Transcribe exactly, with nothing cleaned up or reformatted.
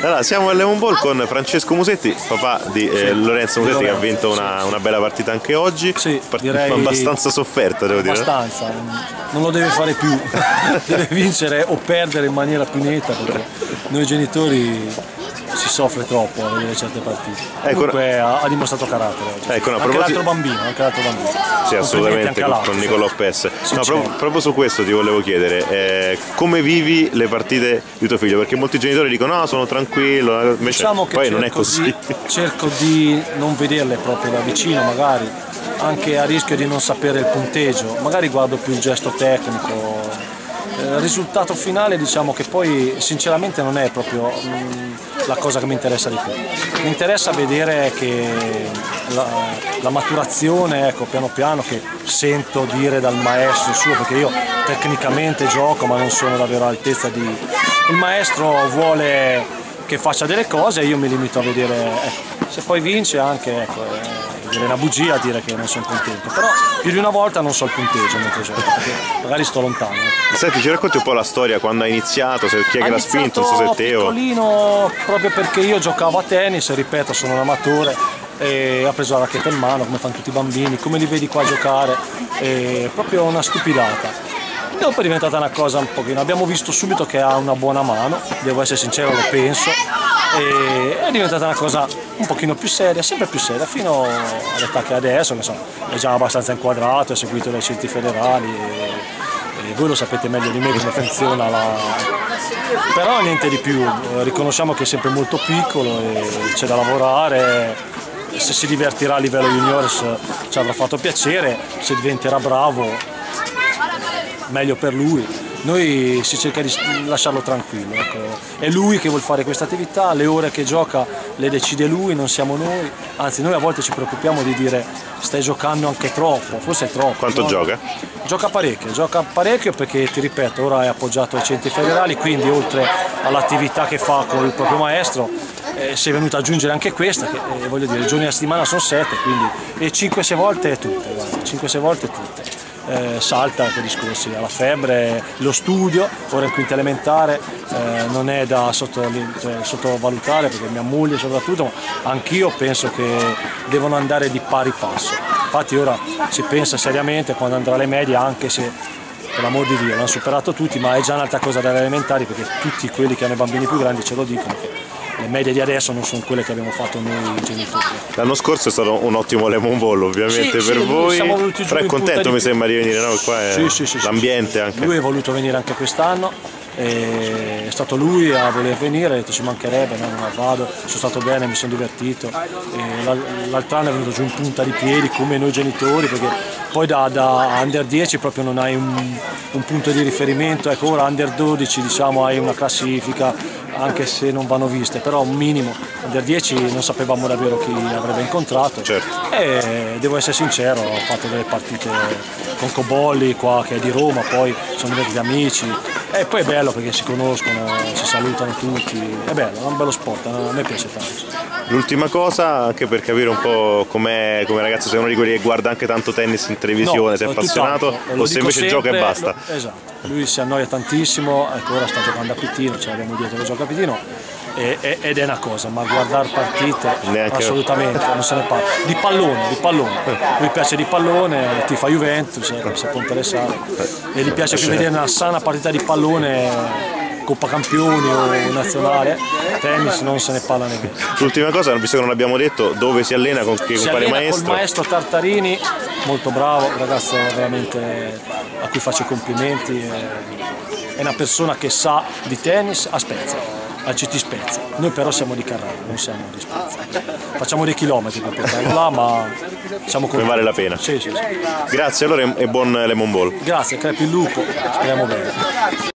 Allora, siamo al Lemon Ball con Francesco Musetti, papà di eh, sì, Lorenzo Musetti, che ha vinto una, una bella partita anche oggi. Sì, direi abbastanza sofferta, devo dire. Abbastanza, non lo deve fare più, deve vincere o perdere in maniera più netta, perché noi genitori si soffre troppo a vedere certe partite. Ecco, Comunque ha, ha dimostrato carattere oggi. Ecco, no, anche proposito... l'altro bambino, anche l'altro bambino. Sì, assolutamente, con, con Nicolò Pes. No, proprio, proprio su questo ti volevo chiedere, eh, come vivi le partite di tuo figlio? Perché molti genitori dicono no, sono tranquillo, invece diciamo che poi non è così. Di, cerco di non vederle proprio da vicino, magari, anche a rischio di non sapere il punteggio, magari guardo più il gesto tecnico. Il risultato finale, diciamo che poi sinceramente non è proprio mh, la cosa che mi interessa di più. Mi interessa vedere che la, la maturazione, ecco, piano piano, che sento dire dal maestro suo, perché io tecnicamente gioco ma non sono davvero all'altezza di... Il maestro vuole che faccia delle cose e io mi limito a vedere, ecco, se poi vince anche, ecco, è una bugia a dire che non sono contento, però più di una volta non so il punteggio mentre gioco, perché magari sto lontano. Senti, ci racconti un po' la storia, quando hai iniziato, se chi è che l'ha spinto, non so se te o... piccolino, proprio perché io giocavo a tennis, ripeto, sono un amatore, e ho preso la racchetta in mano come fanno tutti i bambini, come li vedi qua giocare, è proprio una stupidata. Dopo è diventata una cosa un pochino, abbiamo visto subito che ha una buona mano, devo essere sincero, lo penso, e è diventata una cosa un pochino più seria, sempre più seria, fino all'età che adesso, che so, è già abbastanza inquadrato, è seguito dai centri federali, e, e voi lo sapete meglio di me come funziona la... Però niente di più, riconosciamo che è sempre molto piccolo e c'è da lavorare. Se si divertirà a livello juniores ci avrà fatto piacere, se diventerà bravo meglio per lui. Noi si cerca di lasciarlo tranquillo, ecco. È lui che vuole fare questa attività, le ore che gioca le decide lui, non siamo noi, anzi noi a volte ci preoccupiamo di dire stai giocando anche troppo, forse è troppo. Quanto no? gioca? Gioca parecchio, gioca parecchio perché ti ripeto, ora è appoggiato ai centri federali, quindi oltre all'attività che fa con il proprio maestro eh, si è venuto ad aggiungere anche questa, che eh, voglio dire, i giorni a settimana sono sette, quindi e cinque sei volte tutte, guarda, cinque sei volte tutte. Eh, salta quei discorsi, la febbre, lo studio, ora in quinta elementare, eh, non è da sotto, cioè, sottovalutare, perché mia moglie soprattutto, ma anch'io penso che devono andare di pari passo. Infatti ora si pensa seriamente quando andrà alle medie, anche se per l'amor di Dio l'hanno superato tutti, ma è già un'altra cosa dalle elementari, perché tutti quelli che hanno i bambini più grandi ce lo dicono, che le medie di adesso non sono quelle che abbiamo fatto noi genitori. L'anno scorso è stato un ottimo Lemon Ball ovviamente sì, per sì, voi, però è contento mi sembra di venire, no? Qua è sì, sì, sì, l'ambiente anche. Lui è voluto venire anche quest'anno, è stato lui a voler venire, ha detto ci mancherebbe, no, non vado, sono stato bene, mi sono divertito. L'altro anno è venuto giù in punta di piedi come noi genitori, perché poi da, da under dieci proprio non hai un, un punto di riferimento, ecco ora under dodici diciamo hai una classifica, anche se non vanno viste, però un minimo. Under dieci non sapevamo davvero chi avrebbe incontrato, certo. E devo essere sincero, ho fatto delle partite con Cobolli qua che è di Roma, poi sono diventati amici e poi è bello perché si conoscono, si salutano tutti, è bello, è un bello sport, a me piace tanto. L'ultima cosa, anche per capire un po' com'è come ragazzo, sei uno di quelli che guarda anche tanto tennis in televisione, no, sei appassionato o se invece sempre, gioca e basta? Lo, esatto, lui si annoia tantissimo, ecco ora sta giocando a Pittino, ce l'abbiamo dietro che gioca a Pittino e, e, ed è una cosa, ma guardare partite neanche assolutamente non se ne parla. Di pallone, di pallone, lui piace di pallone, ti fa Juventus, se può interessare, e gli piace più vedere una sana partita di pallone, Coppa Campioni o nazionale, tennis non se ne parla nemmeno. L'ultima cosa, visto che non abbiamo detto, dove si allena, con chi, con quale maestro? Con il maestro Tartarini, molto bravo, un ragazzo veramente a cui faccio i complimenti, è una persona che sa di tennis a Spezia, al C T Spezia. Noi però siamo di Carrara, non siamo di Spezia. Facciamo dei chilometri per portare là, ma siamo con... vale la pena. Sì, sì, sì. Grazie allora e buon Lemon Ball. Grazie, crepi il lupo, speriamo bene.